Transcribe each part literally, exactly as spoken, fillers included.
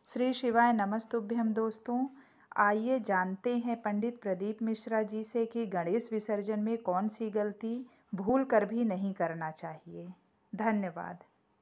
श्री शिवाय नमस्तुभ्यम। दोस्तों, आइए जानते हैं पंडित प्रदीप मिश्रा जी से कि गणेश विसर्जन में कौन सी गलती भूल कर भी नहीं करना चाहिए। धन्यवाद।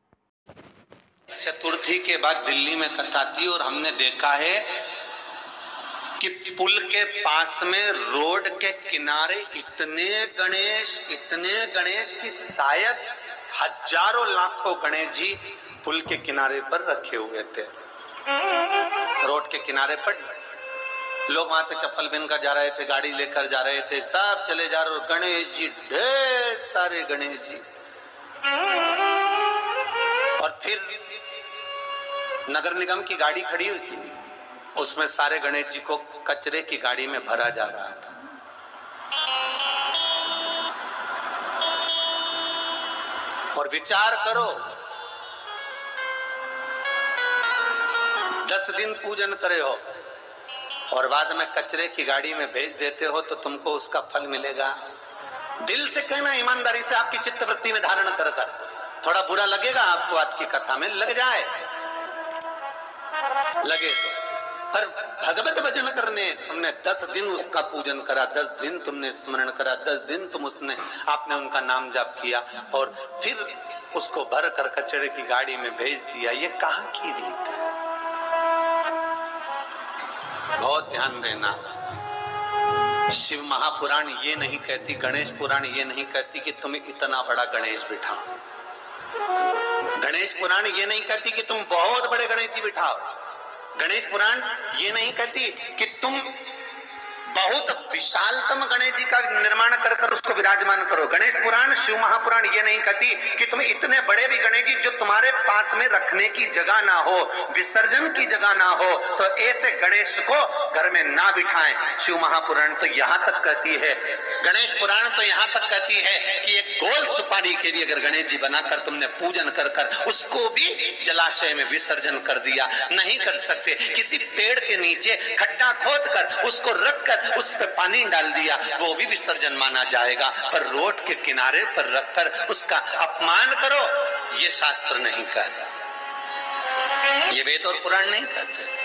चतुर्थी के बाद दिल्ली में कथा थी और हमने देखा है कि पुल के पास में रोड के किनारे इतने गणेश इतने गणेश की शायद हजारों लाखों गणेश जी पुल के किनारे पर रखे हुए थे। रोड के किनारे पर लोग वहां से चप्पल पहनकर जा रहे थे, गाड़ी लेकर जा रहे थे, सब चले जा रहे, गणेश जी, ढेर सारे गणेश जी। और फिर नगर निगम की गाड़ी खड़ी हुई थी, उसमें सारे गणेश जी को कचरे की गाड़ी में भरा जा रहा था। और विचार करो, दस दिन पूजन करे हो और बाद में कचरे की गाड़ी में भेज देते हो तो तुमको उसका फल मिलेगा। दिल से कहना, ईमानदारी से आपकी चित्तवृत्ति में धारण कर कर। थोड़ा बुरा लगेगा आपको, आज की कथा में लग जाए, लगे तो। पर भगवत भजन करने तुमने दस दिन उसका पूजन करा, दस दिन तुमने स्मरण करा, दस दिन तुम उसने आपने उनका नाम जाप किया और फिर उसको भर कर कचरे की गाड़ी में भेज दिया। ये कहाँ की रीत है? बहुत ध्यान देना। शिव महापुराण ये नहीं कहती, गणेश पुराण ये नहीं कहती कि तुम्हें इतना बड़ा गणेश बिठाओ। गणेश पुराण ये नहीं कहती कि तुम बहुत बड़े गणेश जी बिठाओ। गणेश पुराण ये नहीं कहती कि तुम बहुत विशालतम गणेश जी का निर्माण कर कर उसको विराजमान करो। गणेश पुराण, शिव महापुराण ये नहीं कहती कि तुम इतने बड़े भी गणेश जी जो तुम्हारे पास में रखने की जगह ना हो, विसर्जन की जगह ना हो, तो ऐसे गणेश को घर में ना बिठाएं। शिव महापुराण तो यहाँ तक कहती है, गणेश पुराण तो यहाँ तक कहती है कि एक गोल सुपारी के लिए अगर गणेश जी बनाकर तुमने पूजन कर कर उसको भी जलाशय में विसर्जन कर दिया, नहीं कर सकते। किसी पेड़ के नीचे खड्डा खोद कर उसको रख कर उस पर पानी डाल दिया, वो भी विसर्जन माना जाएगा। पर रोड के किनारे पर रखकर उसका अपमान करो, ये शास्त्र नहीं कहता, ये वेद और पुराण नहीं कहते।